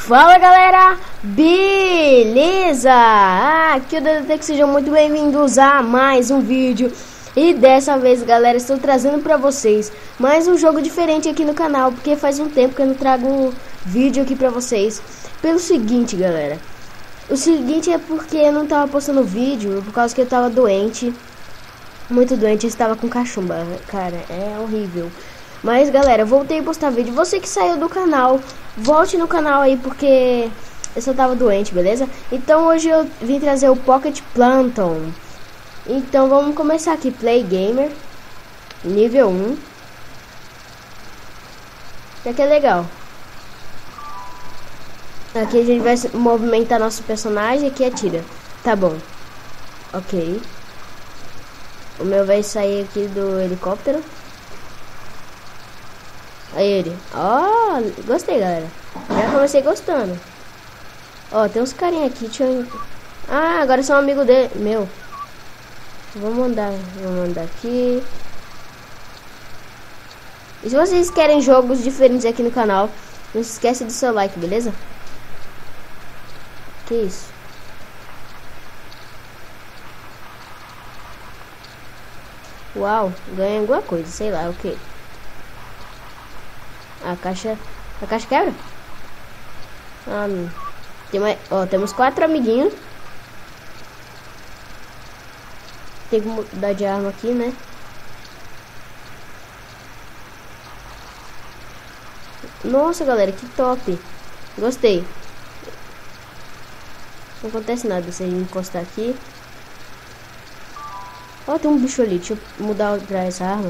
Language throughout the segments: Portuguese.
Fala galera, beleza? Aqui é o DDT, que sejam muito bem-vindos a mais um vídeo. E dessa vez galera, estou trazendo pra vocês mais um jogo diferente aqui no canal, porque faz um tempo que eu não trago um vídeo aqui pra vocês. Pelo seguinte galera, o seguinte é porque eu não tava postando vídeo, por causa que eu tava doente. Muito doente, eu estava com cachumba, cara, é horrível. Mas galera, voltei a postar vídeo. Você que saiu do canal, volte no canal aí, porque eu só tava doente, beleza? Então hoje eu vim trazer o Pocket Plankton. Então vamos começar aqui, Play Gamer, nível 1. Isso aqui é legal. Aqui a gente vai movimentar nosso personagem, aqui atira. Tá bom. Ok. O meu vai sair aqui do helicóptero. Aí ele, ó, gostei galera, já comecei gostando. Ó, tem uns carinha aqui, deixa eu... Ah, agora sou um amigo dele, meu. Vamos mandar aqui. E se vocês querem jogos diferentes aqui no canal, não se esquece do seu like, beleza? Que isso? Uau, ganhei alguma coisa, sei lá o que. A caixa quebra? Ah, tem mais, ó, temos 4 amiguinhos. Tem que mudar de arma aqui, né? Nossa, galera, que top. Gostei. Não acontece nada se a gente encostar aqui. Ó, tem um bicho ali. Deixa eu mudar pra essa arma.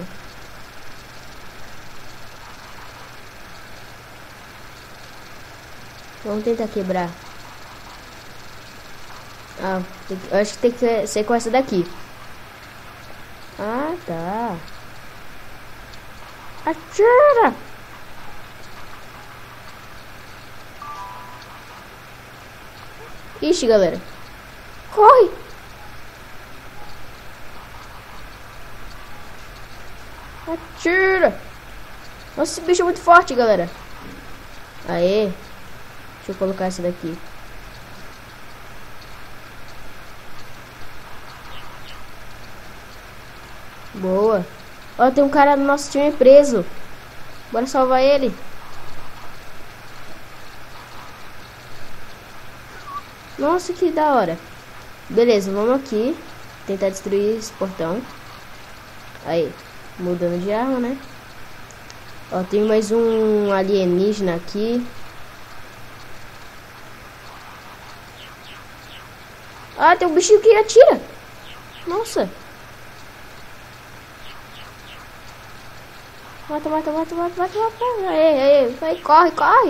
Vamos tentar quebrar. Ah, eu acho que tem que ser com essa daqui. Ah, tá. Atira! Ixi, galera. Corre! Atira! Nossa, esse bicho é muito forte, galera. Aê! Deixa eu colocar essa daqui. Boa. Ó, tem um cara no nosso time preso. Bora salvar ele. Nossa, que da hora. Beleza, vamos aqui tentar destruir esse portão. Aí, mudando de arma, né? Ó, tem mais um alienígena aqui. Ah, tem um bichinho que atira. Nossa. Mata. Aí, vai, corre.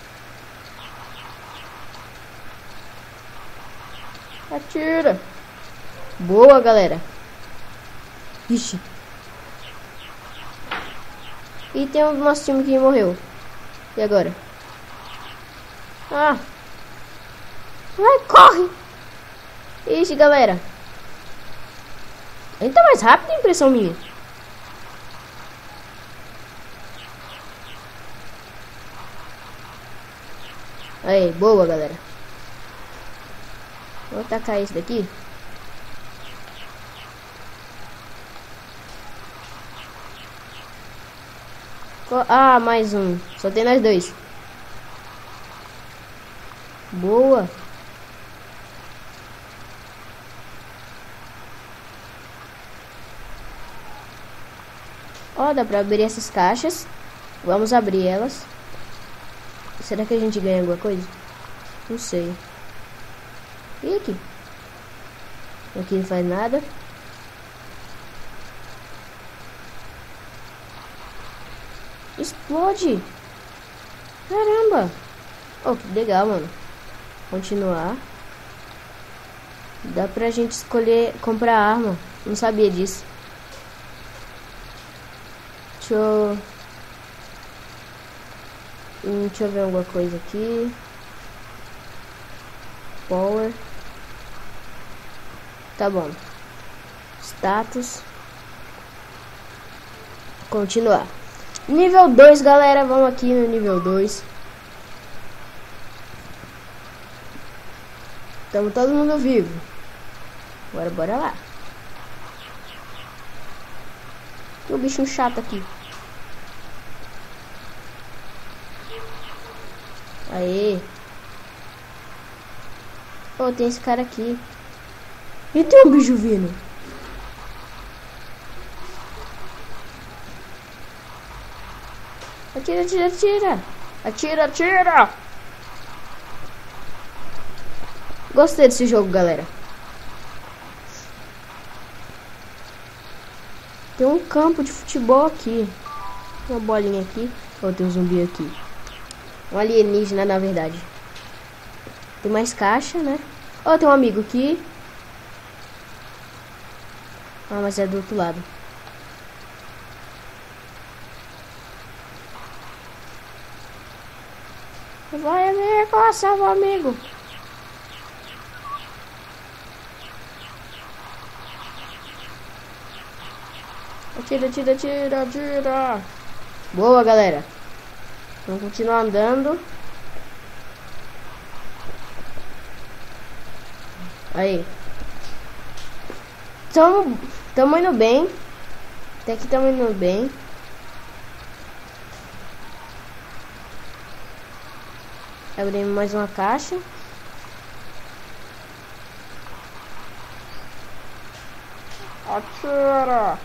Atira. Boa, galera. Ixi. E tem o nosso time que morreu. E agora? Ah. Vai, corre. Ixi, galera. Ele tá mais rápido, a impressão minha. Aí, boa, galera. Vou tacar esse daqui. Ah, mais um. Só tem nós dois. Boa. Ó, dá pra abrir essas caixas. Vamos abrir elas. Será que a gente ganha alguma coisa? Não sei. E aqui? Aqui não faz nada. Explode! Caramba! Oh, que legal, mano. Continuar. Dá pra gente escolher comprar arma. Não sabia disso. Deixa eu ver alguma coisa aqui. Power. Tá bom. Status. Continuar. Nível 2, galera. Vamos aqui no nível 2. Tamo todo mundo vivo. Agora bora lá. Tem um bichinho chato aqui. Aê. Oh, tem esse cara aqui. E tem um bicho vindo. Atira, atira, atira. Atira, atira. Gostei desse jogo, galera. Tem um campo de futebol aqui. Uma bolinha aqui. Oh, tem um zumbi aqui. Um alienígena, na verdade. Tem mais caixa, né? Oh, tem um amigo aqui. Ah, mas é do outro lado. Vai, amigo, salva o amigo. Atira, atira, atira, atira. Boa, galera. Vamos continuar andando. Aí. Tamo indo bem. Até que tamo indo bem. Abrimos mais uma caixa. Atira!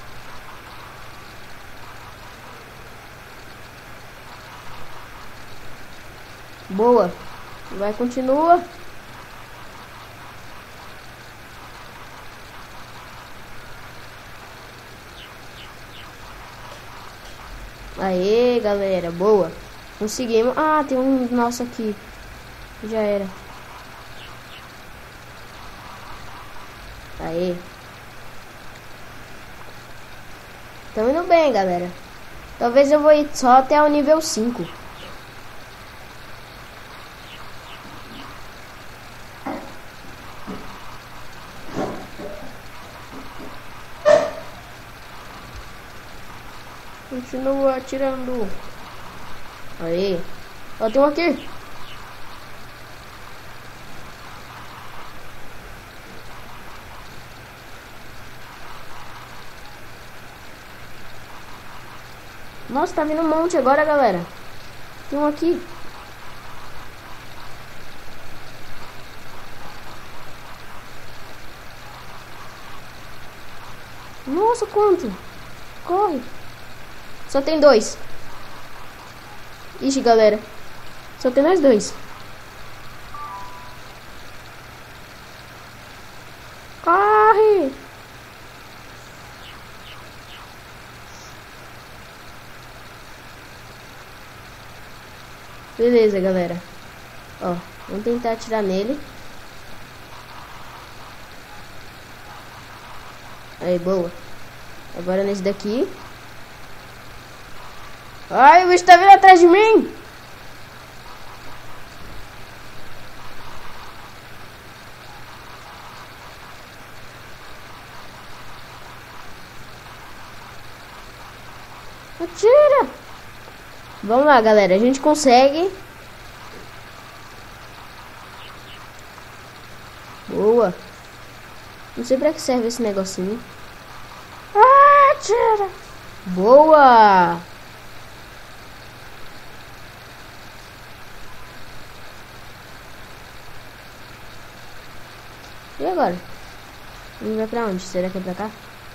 Boa. Vai, continua. Aê, galera, boa. Conseguimos. Ah, tem um nosso aqui. Já era. Aê. Tamo indo bem, galera. Talvez eu vou ir só até o nível 5. Continua atirando. Aí. Ó, tem um aqui. Nossa, tá vindo um monte agora, galera. Tem um aqui. Nossa, quanto? Corre. Só tem 2. Ixi, galera. Só tem nós 2. Corre! Beleza, galera. Ó, vamos tentar atirar nele. Aí, boa. Agora nesse daqui. Ai, o bicho tá vindo atrás de mim. Atira. Vamos lá, galera. A gente consegue. Boa. Não sei pra que serve esse negocinho. Atira. Boa. E agora? Ele vai pra onde? Será que é pra cá?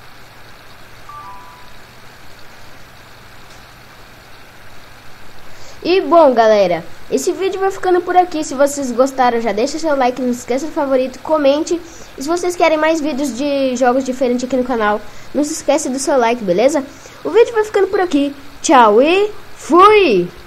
E bom, galera, esse vídeo vai ficando por aqui. Se vocês gostaram, já deixa seu like, não se esqueça do favorito, comente. E se vocês querem mais vídeos de jogos diferentes aqui no canal, não se esqueça do seu like, beleza? O vídeo vai ficando por aqui. Tchau e fui!